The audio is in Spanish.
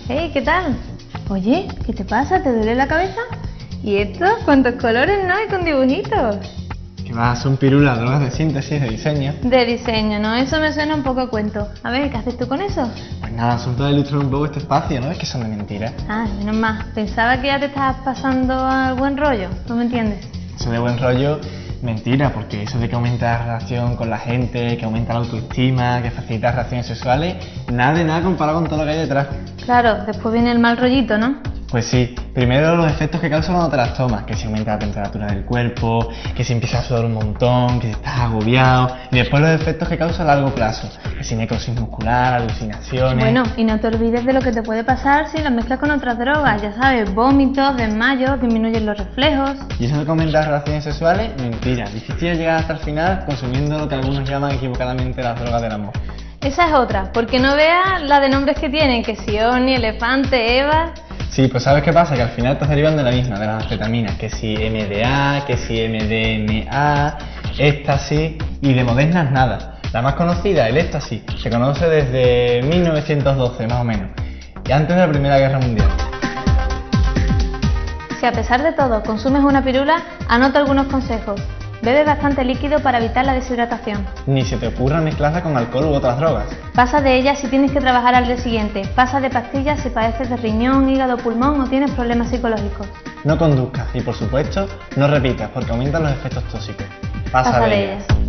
Hey, ¿qué tal? Oye, ¿qué te pasa? ¿Te duele la cabeza? ¿Y esto? ¿Cuántos colores, no? Y con dibujitos. Que va, son pirulas, drogas de síntesis, de diseño. De diseño, ¿no? Eso me suena un poco a cuento. A ver, ¿qué haces tú con eso? Pues nada, son para ilustrar un poco este espacio, ¿no? Es que son de mentira. Ah, menos mal. Pensaba que ya te estabas pasando al buen rollo. ¿No me entiendes? Eso de buen rollo, mentira, porque eso de que aumenta la relación con la gente, que aumenta la autoestima, que facilita las relaciones sexuales, nada de nada comparado con todo lo que hay detrás. Claro, después viene el mal rollito, ¿no? Pues sí, primero los efectos que causa cuando te las tomas, que si aumenta la temperatura del cuerpo, que si empiezas a sudar un montón, que si estás agobiado, y después los efectos que causa a largo plazo, que si necrosis muscular, alucinaciones... Bueno, y no te olvides de lo que te puede pasar si las mezclas con otras drogas, ya sabes, vómitos, desmayos, disminuyen los reflejos... ¿Y eso de que aumenta las relaciones sexuales? Mentira, difícil llegar hasta el final consumiendo lo que algunos llaman equivocadamente las drogas del amor. Esa es otra, porque no veas la de nombres que tienen, que si Oni, Elefante, Eva... Sí, pues ¿sabes qué pasa? Que al final estás derivando de la misma, de las anfetaminas, que si MDA, que si MDMA, éxtasis, y de modernas nada. La más conocida, el éxtasis, se conoce desde 1912 más o menos, y antes de la Primera Guerra Mundial. Si a pesar de todo consumes una pirula, anota algunos consejos. Bebe bastante líquido para evitar la deshidratación. Ni se te ocurra mezclarla con alcohol u otras drogas. Pasa de ellas si tienes que trabajar al día siguiente. Pasa de pastillas si padeces de riñón, hígado, pulmón o tienes problemas psicológicos. No conduzcas y, por supuesto, no repitas porque aumentan los efectos tóxicos. Pasa de ellas.